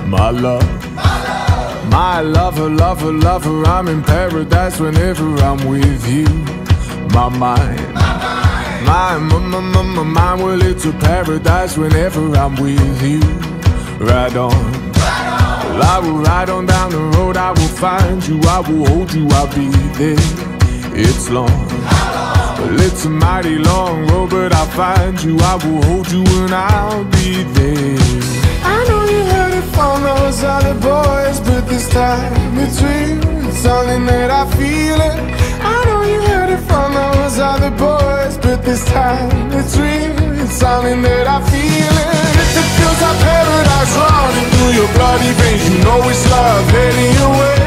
My love, my lover, lover, lover, I'm in paradise whenever I'm with you. My mind, my mind, well it's a paradise whenever I'm with you. Ride on, well, I will ride on down the road, I will find you, I will hold you, I'll be there. It's long, well it's a mighty long road, but I'll find you, I will hold you and I'll be there. I know you heard it from those other boys, but this time it's real, it's something that I feel it. I know you heard it from those other boys, but this time it's real, it's something that I feel it. It feels like paradise running through your bloody veins, you know it's love heading your way.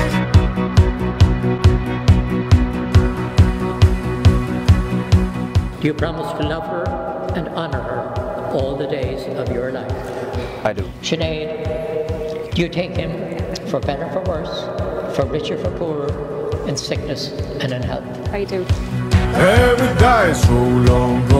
Do you promise to love her and honor her all the days of your life? I do. Sinead, do you take him for better, for worse, for richer, for poorer, in sickness and in health? I do. Paradise roll on.